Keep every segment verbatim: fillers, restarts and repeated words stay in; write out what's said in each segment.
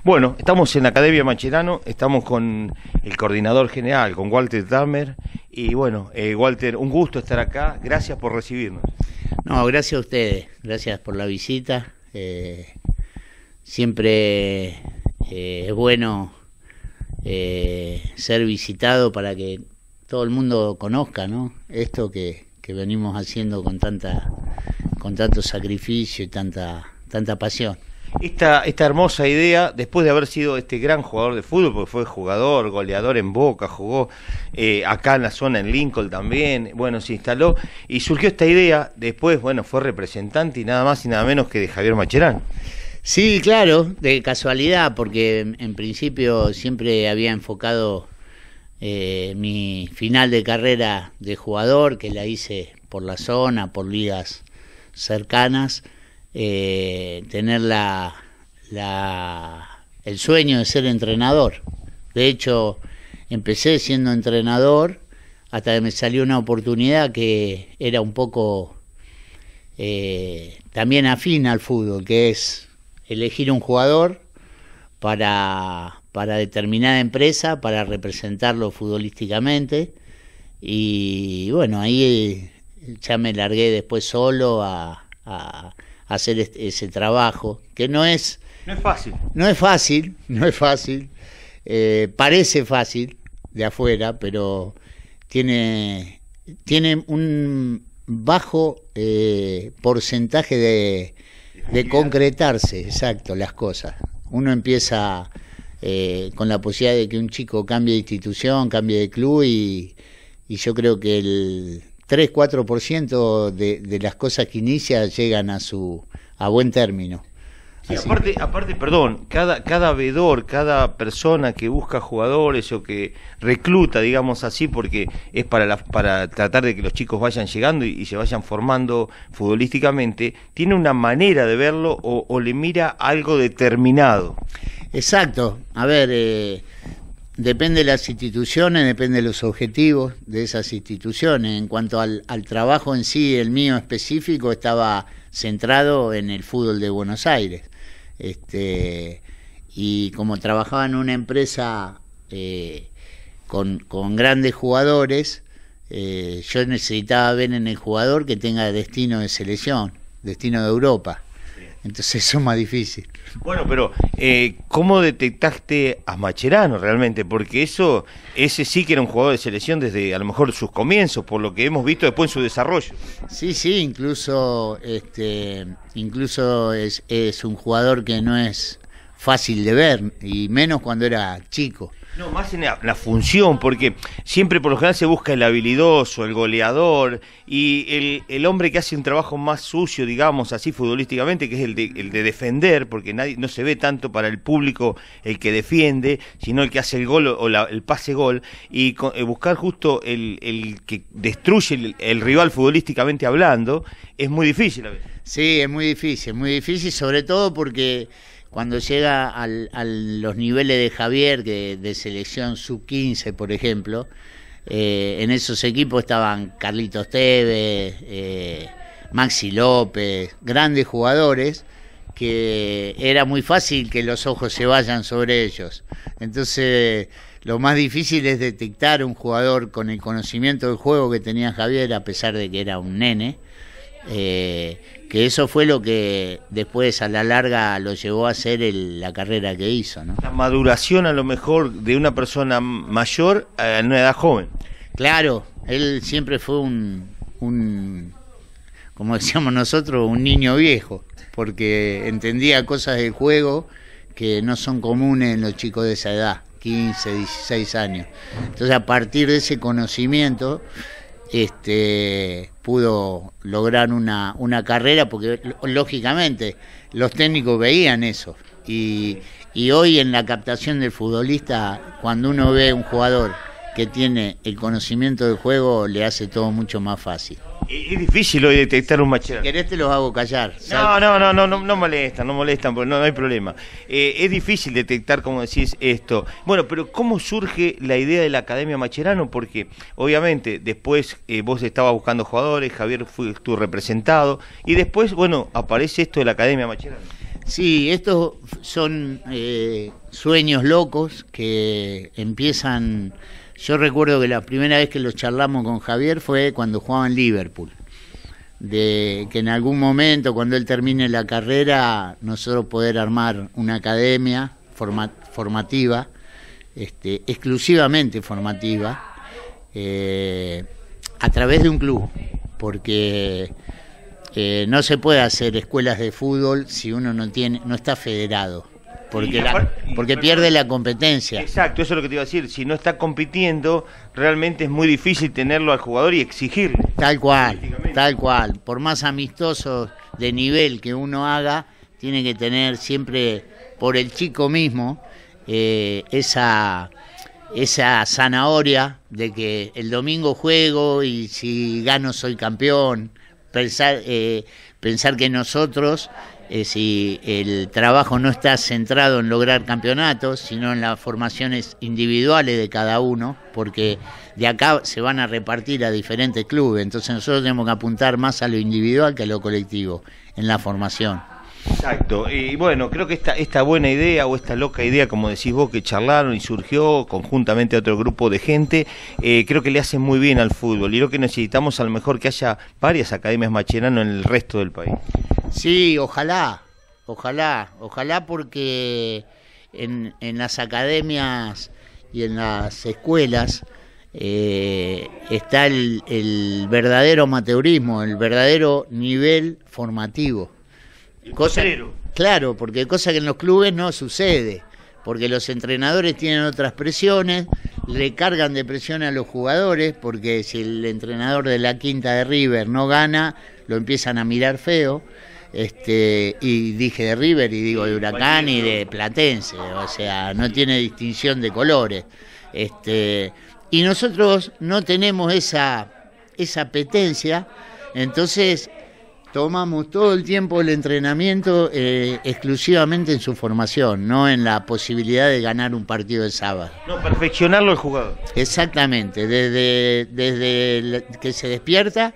Bueno, estamos en la Academia Mascherano, estamos con el coordinador general, con Walter Dahmer, y bueno, eh, Walter, un gusto estar acá, gracias por recibirnos. No, gracias a ustedes, gracias por la visita, eh, siempre eh, es bueno eh, ser visitado para que todo el mundo conozca, ¿no? Esto que, que venimos haciendo con tanta, con tanto sacrificio y tanta, tanta pasión. Esta, esta hermosa idea, después de haber sido este gran jugador de fútbol, porque fue jugador, goleador en Boca, jugó eh, acá en la zona en Lincoln también, bueno, se instaló y surgió esta idea, después, bueno, fue representante y nada más y nada menos que de Javier Mascherano. Sí, claro, de casualidad, porque en, en principio siempre había enfocado eh, mi final de carrera de jugador, que la hice por la zona, por ligas cercanas. Eh, tener la, la, el sueño de ser entrenador. De hecho, empecé siendo entrenador hasta que me salió una oportunidad que era un poco eh, también afín al fútbol, que es elegir un jugador para, para determinada empresa, para representarlo futbolísticamente. Y bueno, ahí ya me largué después solo a... a hacer este, ese trabajo, que no es... No es fácil. No es fácil, no es fácil, eh, parece fácil de afuera, pero tiene, tiene un bajo eh, porcentaje de, de concretarse, exacto, las cosas. Uno empieza eh, con la posibilidad de que un chico cambie de institución, cambie de club, y, y yo creo que el tres cuatro por ciento de, de las cosas que inicia llegan a su a buen término. Sí, aparte, aparte, perdón, cada, cada vedor, cada persona que busca jugadores o que recluta, digamos así, porque es para, la, para tratar de que los chicos vayan llegando y, y se vayan formando futbolísticamente, tiene una manera de verlo o, o le mira algo determinado. Exacto, a ver... Eh, Depende de las instituciones, depende de los objetivos de esas instituciones. En cuanto al, al trabajo en sí, el mío específico estaba centrado en el fútbol de Buenos Aires. Este, y como trabajaba en una empresa eh, con, con grandes jugadores, eh, yo necesitaba ver en el jugador que tenga destino de selección, destino de Europa. Entonces eso es más difícil. Bueno, pero eh, ¿cómo detectaste a Mascherano realmente? Porque eso, ese sí que era un jugador de selección desde a lo mejor sus comienzos, por lo que hemos visto después en su desarrollo. Sí, sí, incluso, este, incluso es, es un jugador que no es fácil de ver, y menos cuando era chico. No, más en la, la función, porque siempre por lo general se busca el habilidoso, el goleador, y el, el hombre que hace un trabajo más sucio, digamos así futbolísticamente, que es el de, el de defender, porque nadie no se ve tanto para el público el que defiende, sino el que hace el gol o la, el pase-gol, y con, eh, buscar justo el, el que destruye el, el rival futbolísticamente hablando, es muy difícil a veces. Sí, es muy difícil, muy difícil, sobre todo porque... Cuando llega al, a los niveles de Javier, que de selección sub quince, por ejemplo, eh, en esos equipos estaban Carlitos Tevez, eh, Maxi López, grandes jugadores, que era muy fácil que los ojos se vayan sobre ellos. Entonces, lo más difícil es detectar un jugador con el conocimiento del juego que tenía Javier, a pesar de que era un nene, eh, que eso fue lo que después a la larga lo llevó a hacer el, la carrera que hizo, ¿no? La maduración a lo mejor de una persona mayor a una edad joven. Claro, él siempre fue un, un, como decíamos nosotros, un niño viejo, porque entendía cosas del juego que no son comunes en los chicos de esa edad, quince, dieciséis años. Entonces, a partir de ese conocimiento... Este, pudo lograr una, una carrera, porque lógicamente los técnicos veían eso, y, y hoy en la captación del futbolista, cuando uno ve un jugador que tiene el conocimiento del juego, le hace todo mucho más fácil. Es difícil hoy detectar un Mascherano. Si querés te los hago callar. No, no, no, no, no, no molestan, no molestan, porque no, no hay problema. Eh, es difícil detectar, como decís, esto. Bueno, pero ¿cómo surge la idea de la Academia Mascherano? Porque, obviamente, después eh, vos estabas buscando jugadores, Javier fue tu representado, y después, bueno, aparece esto de la Academia Mascherano. Sí, estos son eh, sueños locos que empiezan. Yo recuerdo que la primera vez que los charlamos con Javier fue cuando jugaba en Liverpool, de que en algún momento, cuando él termine la carrera, nosotros poder armar una academia forma, formativa, este, exclusivamente formativa, eh, a través de un club, porque eh, no se puede hacer escuelas de fútbol si uno no tiene, no está federado. Porque, la, porque pierde la competencia. Exacto, eso es lo que te iba a decir. Si no está compitiendo, realmente es muy difícil tenerlo al jugador y exigirle. Tal cual, tal cual. Por más amistosos de nivel que uno haga, tiene que tener siempre, por el chico mismo, eh, esa, esa zanahoria de que el domingo juego y si gano soy campeón. Pensar, eh, pensar que nosotros... Eh, si el trabajo no está centrado en lograr campeonatos, sino en las formaciones individuales de cada uno, porque de acá se van a repartir a diferentes clubes, entonces nosotros tenemos que apuntar más a lo individual que a lo colectivo en la formación. Exacto, y bueno, creo que esta, esta buena idea o esta loca idea, como decís vos, que charlaron y surgió conjuntamente a otro grupo de gente, eh, creo que le hace muy bien al fútbol, y creo que necesitamos a lo mejor que haya varias academias Mascherano en el resto del país. Sí, ojalá, ojalá, ojalá porque en, en las academias y en las escuelas eh, está el, el verdadero amateurismo, el verdadero nivel formativo. Cosa, claro, porque cosa que en los clubes no sucede, porque los entrenadores tienen otras presiones, le cargan de presión a los jugadores, porque si el entrenador de la quinta de River no gana, lo empiezan a mirar feo. Este, y dije de River y digo de Huracán y de Platense, o sea, no tiene distinción de colores. Este, y nosotros no tenemos esa, esa apetencia, entonces tomamos todo el tiempo el entrenamiento eh, exclusivamente en su formación, no en la posibilidad de ganar un partido de sábado. No, perfeccionarlo el jugador. Exactamente, desde, desde que se despierta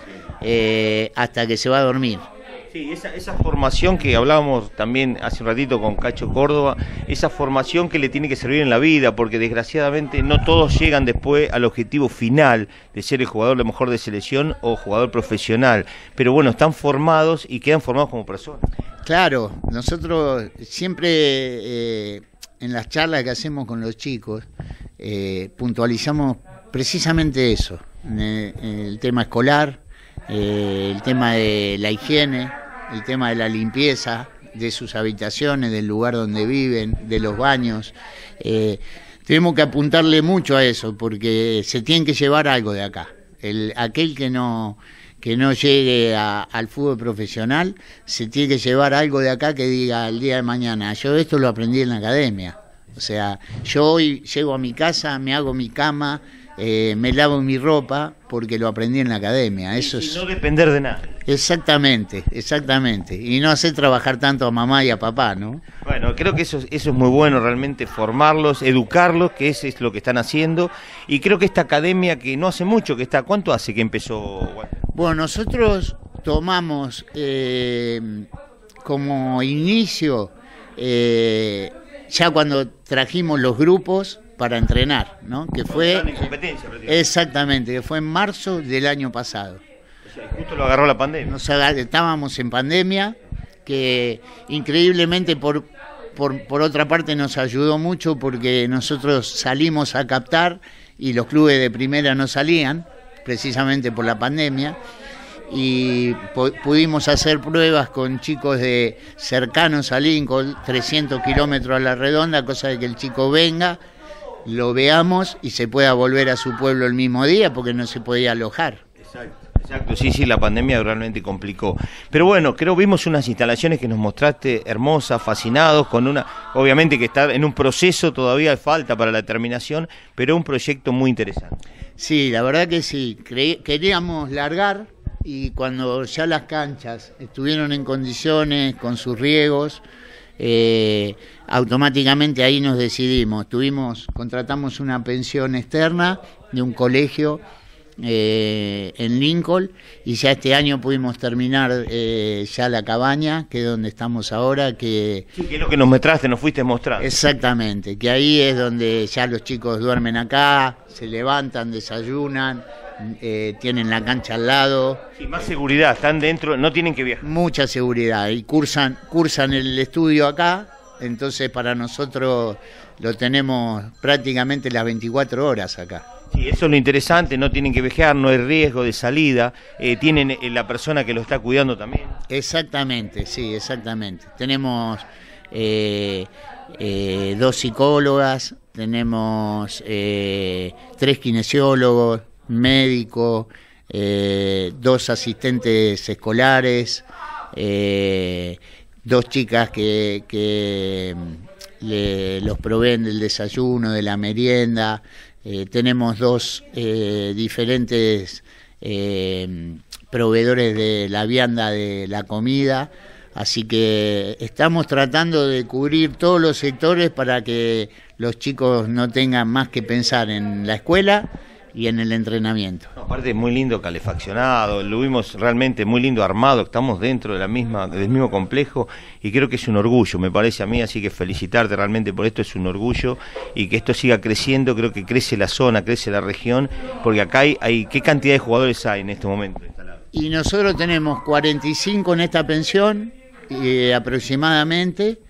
eh, hasta que se va a dormir. Sí, esa, esa formación que hablábamos también hace un ratito con Cacho Córdoba, esa formación que le tiene que servir en la vida, porque desgraciadamente no todos llegan después al objetivo final de ser el jugador lo mejor de selección o jugador profesional, pero bueno, están formados y quedan formados como personas. Claro, nosotros siempre eh, en las charlas que hacemos con los chicos eh, puntualizamos precisamente eso, eh, el tema escolar, Eh, el tema de la higiene, el tema de la limpieza de sus habitaciones, del lugar donde viven, de los baños. Eh, tenemos que apuntarle mucho a eso porque se tiene que llevar algo de acá. El, aquel que no, que no llegue a, al fútbol profesional se tiene que llevar algo de acá que diga el día de mañana, yo esto lo aprendí en la academia. O sea, yo hoy llego a mi casa, me hago mi cama, Eh, me lavo mi ropa porque lo aprendí en la academia. Eso y, es... y no depender de nada. Exactamente, exactamente. Y no hacer trabajar tanto a mamá y a papá, ¿no? Bueno, creo que eso, eso es muy bueno, realmente formarlos, educarlos, que eso es lo que están haciendo. Y creo que esta academia que no hace mucho que está, ¿cuánto hace que empezó? Bueno, nosotros tomamos eh, como inicio, eh, ya cuando trajimos los grupos para entrenar, ¿no? Que fue exactamente, que fue en marzo del año pasado. O sea, justo lo agarró la pandemia. Nos agar, estábamos en pandemia, que increíblemente por, por por otra parte nos ayudó mucho porque nosotros salimos a captar y los clubes de primera no salían, precisamente por la pandemia. Y pudimos hacer pruebas con chicos de cercanos a Lincoln, trescientos kilómetros a la redonda, cosa de que el chico venga, lo veamos y se pueda volver a su pueblo el mismo día porque no se podía alojar. Exacto, exacto, sí, sí, la pandemia realmente complicó. Pero bueno, creo vimos unas instalaciones que nos mostraste hermosas, fascinados, con una, obviamente que está en un proceso, todavía falta para la terminación, pero un proyecto muy interesante. Sí, la verdad que sí, Cre- queríamos largar y cuando ya las canchas estuvieron en condiciones con sus riegos, Eh, automáticamente ahí nos decidimos, tuvimos, contratamos una pensión externa de un colegio eh, en Lincoln, y ya este año pudimos terminar eh, ya la cabaña, que es donde estamos ahora, que... Sí, que es lo que nos mostraste, nos fuiste mostrando. Exactamente, que ahí es donde ya los chicos duermen acá, se levantan, desayunan, eh, tienen la cancha al lado. Sí, más seguridad, están dentro, no tienen que viajar. Mucha seguridad, y cursan, cursan el estudio acá, entonces para nosotros lo tenemos prácticamente las veinticuatro horas acá. Sí, eso es lo interesante, no tienen que viajar, no hay riesgo de salida, eh, tienen eh, la persona que lo está cuidando también. Exactamente, sí, exactamente. Tenemos eh, eh, dos psicólogas, tenemos eh, tres kinesiólogos, médico, eh, dos asistentes escolares, eh, dos chicas que, que le, los proveen del desayuno, de la merienda. Eh, tenemos dos eh, diferentes eh, proveedores de la vianda de la comida, así que estamos tratando de cubrir todos los sectores para que los chicos no tengan más que pensar en la escuela y en el entrenamiento. No, aparte muy lindo calefaccionado, lo vimos realmente muy lindo armado, estamos dentro de la misma, del mismo complejo y creo que es un orgullo, me parece a mí, así que felicitarte realmente por esto, es un orgullo y que esto siga creciendo, creo que crece la zona, crece la región, porque acá hay, hay ¿qué cantidad de jugadores hay en este momento instalados? Y nosotros tenemos cuarenta y cinco en esta pensión eh, aproximadamente,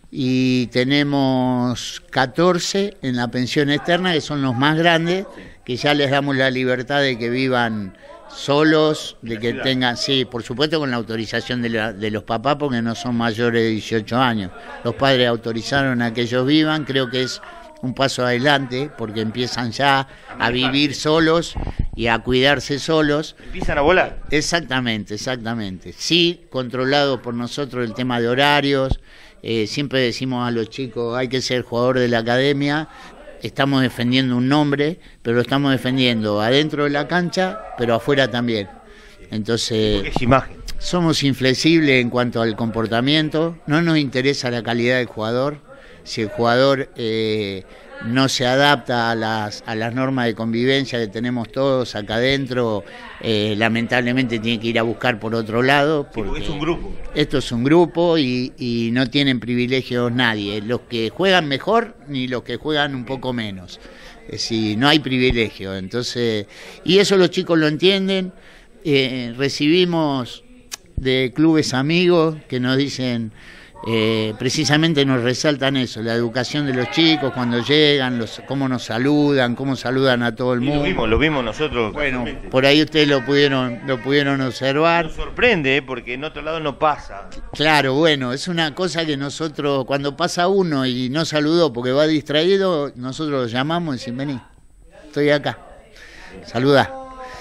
y tenemos catorce en la pensión externa, que son los más grandes, que ya les damos la libertad de que vivan solos, de que tengan, sí, por supuesto con la autorización de, la, de los papás, porque no son mayores de dieciocho años. Los padres autorizaron a que ellos vivan, creo que es un paso adelante, porque empiezan ya a vivir solos y a cuidarse solos. ¿Empiezan a volar? Exactamente, exactamente. Sí, controlado por nosotros el tema de horarios. Eh, siempre decimos a los chicos, hay que ser jugador de la academia. Estamos defendiendo un nombre, pero lo estamos defendiendo adentro de la cancha, pero afuera también. Entonces, es imagen. Somos inflexibles en cuanto al comportamiento, no nos interesa la calidad del jugador. Si el jugador eh, no se adapta a las, a las normas de convivencia que tenemos todos acá adentro, eh, lamentablemente tiene que ir a buscar por otro lado. Porque sí, porque es un grupo. Esto es un grupo y, y no tienen privilegios nadie, los que juegan mejor ni los que juegan un poco menos. Es decir, no hay privilegio. Entonces, y eso los chicos lo entienden. Eh, recibimos de clubes amigos que nos dicen... Eh, precisamente nos resaltan eso, la educación de los chicos cuando llegan, los, cómo nos saludan, cómo saludan a todo el mundo. Lo vimos, lo vimos nosotros. Bueno, por ahí ustedes lo pudieron, lo pudieron observar. Nos sorprende, ¿eh? Porque en otro lado no pasa. Claro, bueno, es una cosa que nosotros, cuando pasa uno y no saludó porque va distraído, nosotros lo llamamos y decimos, vení, estoy acá, saludá.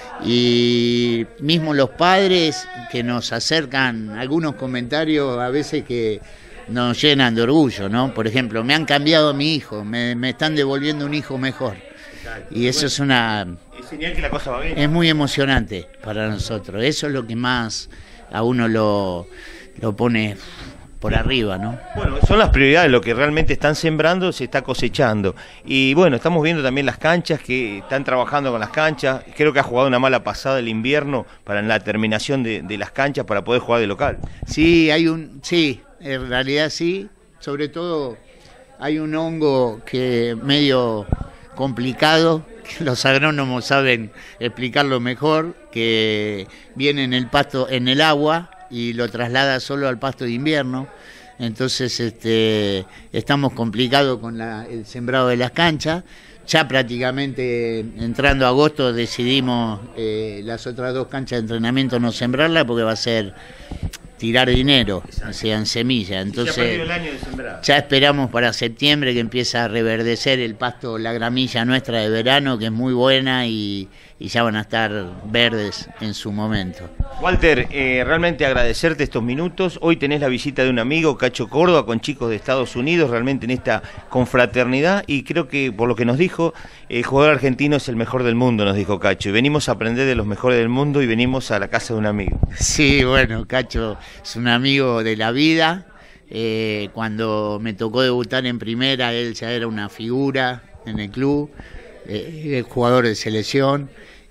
Y mismo los padres que nos acercan algunos comentarios a veces que nos llenan de orgullo, ¿no? Por ejemplo, me han cambiado a mi hijo, me, me están devolviendo un hijo mejor. Exacto. Y eso bueno, es una... Es señal que la cosa va bien. Es muy emocionante para nosotros, eso es lo que más a uno lo, lo pone por arriba, ¿no? Bueno, son las prioridades, lo que realmente están sembrando se está cosechando. Y bueno, estamos viendo también las canchas, que están trabajando con las canchas. Creo que ha jugado una mala pasada el invierno para la terminación de, de las canchas para poder jugar de local. Sí, hay un, sí, en realidad sí, sobre todo hay un hongo que medio complicado, que los agrónomos saben explicarlo mejor, que viene en el pasto, en el agua, y lo traslada solo al pasto de invierno. Entonces este, estamos complicados con la, el sembrado de las canchas. Ya prácticamente entrando a agosto decidimos eh, las otras dos canchas de entrenamiento no sembrarlas porque va a ser tirar dinero, o sea, en semilla. Entonces ya, el año de sembrar. Ya esperamos para septiembre que empiece a reverdecer el pasto, la gramilla nuestra de verano, que es muy buena, y, y ya van a estar verdes en su momento. Walter, eh, realmente agradecerte estos minutos. Hoy tenés la visita de un amigo, Cacho Córdoba, con chicos de Estados Unidos, realmente en esta confraternidad, y creo que por lo que nos dijo, el jugador argentino es el mejor del mundo, nos dijo Cacho, y venimos a aprender de los mejores del mundo y venimos a la casa de un amigo. Sí, bueno, Cacho es un amigo de la vida. Eh, cuando me tocó debutar en primera, él ya era una figura en el club, eh, jugador de selección,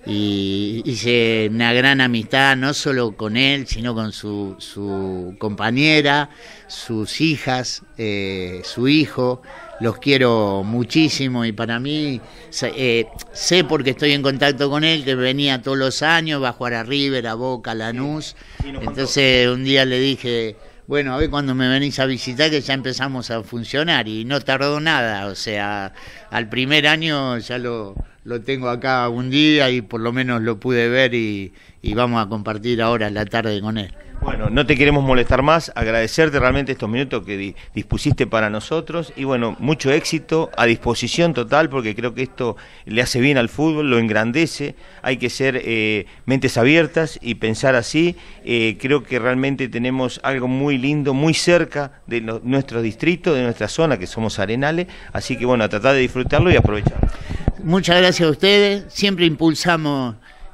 y hice una gran amistad, no solo con él, sino con su, su compañera, sus hijas, eh, su hijo. Los quiero muchísimo y para mí, eh, sé porque estoy en contacto con él, que venía todos los años, va a jugar a River, a Boca, a Lanús. Entonces un día le dije, bueno, a ver cuando me venís a visitar, que ya empezamos a funcionar, y no tardó nada, o sea, al primer año ya lo, lo tengo acá un día y por lo menos lo pude ver y, y vamos a compartir ahora la tarde con él. Bueno, no te queremos molestar más, agradecerte realmente estos minutos que di, dispusiste para nosotros y bueno, mucho éxito, a disposición total, porque creo que esto le hace bien al fútbol, lo engrandece, hay que ser eh, mentes abiertas y pensar así. Eh, creo que realmente tenemos algo muy lindo, muy cerca de lo, nuestro distrito, de nuestra zona, que somos Arenales, así que bueno, a tratar de disfrutarlo y aprovecharlo. Muchas gracias a ustedes, siempre impulsamos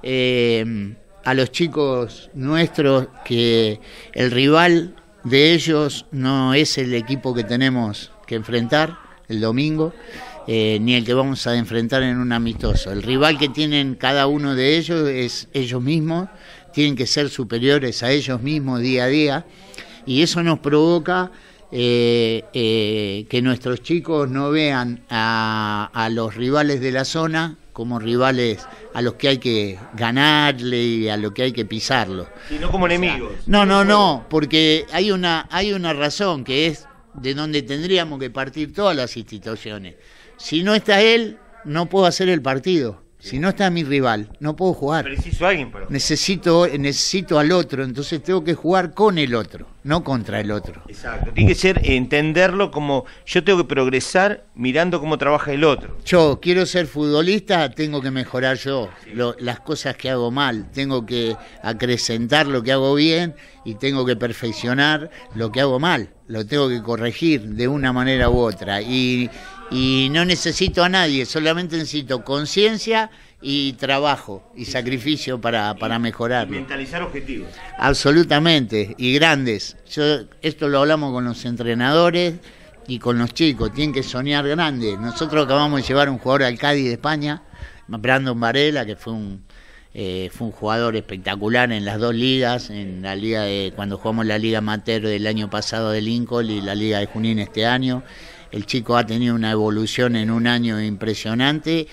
eh, a los chicos nuestros que el rival de ellos no es el equipo que tenemos que enfrentar el domingo, eh, ni el que vamos a enfrentar en un amistoso. El rival que tienen cada uno de ellos es ellos mismos, tienen que ser superiores a ellos mismos día a día, y eso nos provoca eh, eh, que nuestros chicos no vean a, a los rivales de la zona como rivales a los que hay que ganarle y a los que hay que pisarlo. Y no como enemigos. O sea, no, no, no, porque hay una, hay una razón que es de donde tendríamos que partir todas las instituciones. Si no está él, no puedo hacer el partido. Si no está mi rival, no puedo jugar. Preciso a alguien, pero... Necesito, necesito al otro, entonces tengo que jugar con el otro, no contra el otro. Exacto. Tiene que ser entenderlo como yo tengo que progresar mirando cómo trabaja el otro. Yo quiero ser futbolista, tengo que mejorar yo sí. lo, las cosas que hago mal, tengo que acrecentar lo que hago bien y tengo que perfeccionar lo que hago mal, lo tengo que corregir de una manera u otra. Y... Y no necesito a nadie, solamente necesito conciencia y trabajo y sacrificio para, para mejorar. Mentalizar objetivos. Absolutamente, y grandes. Yo, esto lo hablamos con los entrenadores y con los chicos, tienen que soñar grandes. Nosotros acabamos de llevar un jugador al Cádiz de España, Brandon Varela, que fue un, eh, fue un jugador espectacular en las dos ligas, en la liga de, cuando jugamos la Liga Amateur del año pasado de Lincoln y la Liga de Junín este año. El chico ha tenido una evolución en un año impresionante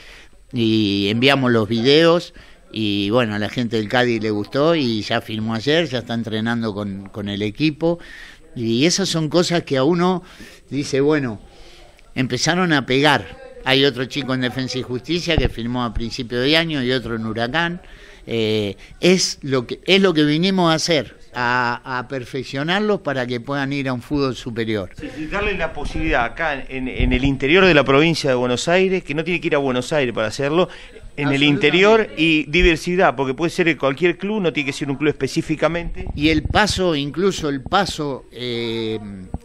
y enviamos los videos y bueno, a la gente del Cádiz le gustó y ya firmó ayer, ya está entrenando con, con el equipo y esas son cosas que a uno dice, bueno, empezaron a pegar. Hay otro chico en Defensa y Justicia que firmó a principio de año y otro en Huracán. Eh, es lo que es lo que vinimos a hacer, a, a perfeccionarlos para que puedan ir a un fútbol superior. Sí, y darle la posibilidad acá en, en el interior de la provincia de Buenos Aires, que no tiene que ir a Buenos Aires para hacerlo, en el interior, y diversidad, porque puede ser en cualquier club, no tiene que ser un club específicamente. Y el paso, incluso el paso eh,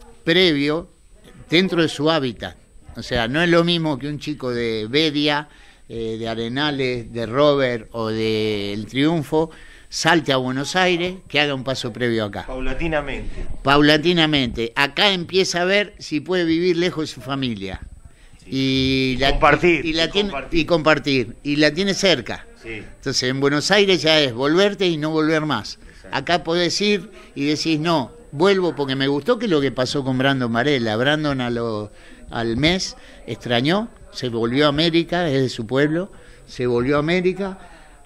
previo, dentro de su hábitat. O sea, no es lo mismo que un chico de Bedia, Eh, de Arenales, de Robert o de El Triunfo salte a Buenos Aires, que haga un paso previo acá. Paulatinamente. Paulatinamente. Acá empieza a ver si puede vivir lejos de su familia. Sí. Y, la, compartir, y, la y, tiene, compartir. y compartir. Y la tiene cerca. Sí. Entonces en Buenos Aires ya es volverte y no volver más. Exacto. Acá podés ir y decís, no, vuelvo porque me gustó, que es lo que pasó con Brandon Varela. Brandon a lo, al mes extrañó, se volvió a América, es de su pueblo, se volvió a América,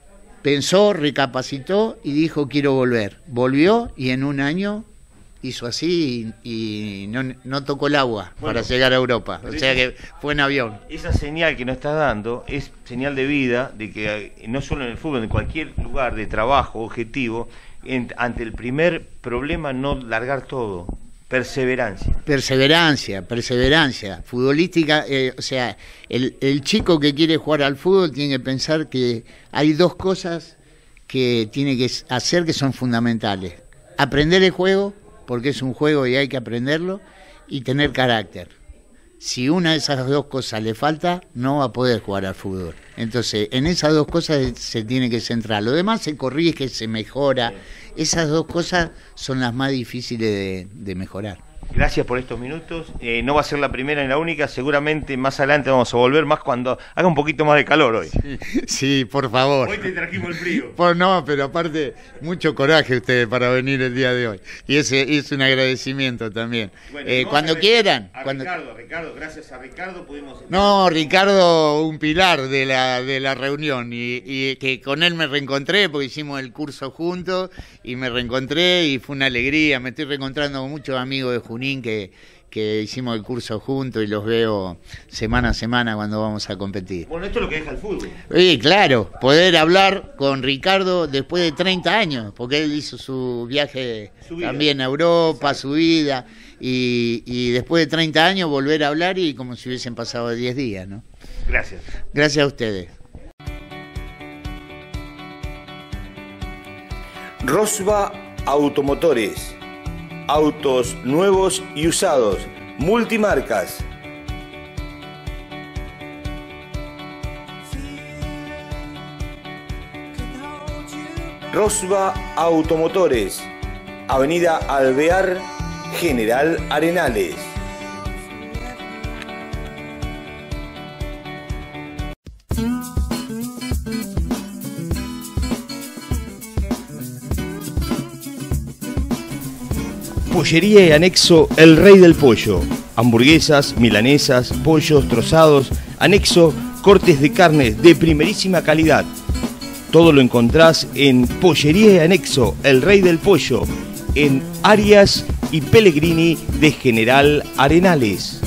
pensó, recapacitó y dijo quiero volver. Volvió y en un año hizo así y, y no, no tocó el agua bueno, para llegar a Europa, o sea que fue en avión. Esa señal que nos está dando es señal de vida, de que no solo en el fútbol, en cualquier lugar de trabajo, objetivo, en, ante el primer problema no largar todo. Perseverancia. Perseverancia, perseverancia. Futbolística, eh, o sea, el, el chico que quiere jugar al fútbol tiene que pensar que hay dos cosas que tiene que hacer que son fundamentales. Aprender el juego, porque es un juego y hay que aprenderlo, y tener carácter. Si una de esas dos cosas le falta, no va a poder jugar al fútbol. Entonces, en esas dos cosas se tiene que centrar. Lo demás se corrige, se mejora. Esas dos cosas son las más difíciles de, de mejorar. Gracias por estos minutos. Eh, no va a ser la primera ni la única. Seguramente más adelante vamos a volver más cuando haga un poquito más de calor hoy. Sí, sí, por favor. Hoy te trajimos el frío. Por, no, pero aparte, mucho coraje ustedes para venir el día de hoy. Y ese es un agradecimiento también. Bueno, eh, cuando quieran. A cuando... Ricardo, Ricardo, gracias a Ricardo pudimos... No, Ricardo, un pilar de la, de la reunión. Y, y que con él me reencontré porque hicimos el curso juntos y me reencontré y fue una alegría. Me estoy reencontrando con muchos amigos de Junín que, que hicimos el curso juntos y los veo semana a semana cuando vamos a competir. Bueno, esto es lo que deja el fútbol. Sí, claro, poder hablar con Ricardo después de treinta años, porque él hizo su viaje su también a Europa, exacto, su vida, y, y después de treinta años volver a hablar y como si hubiesen pasado diez días, ¿no? Gracias. Gracias a ustedes. Rosva Automotores. Autos nuevos y usados, multimarcas. Rosva Automotores, Avenida Alvear, General Arenales. Pollería y anexo El Rey del Pollo. Hamburguesas, milanesas, pollos trozados, anexo cortes de carne de primerísima calidad. Todo lo encontrás en Pollería y anexo El Rey del Pollo, en Arias y Pellegrini de General Arenales.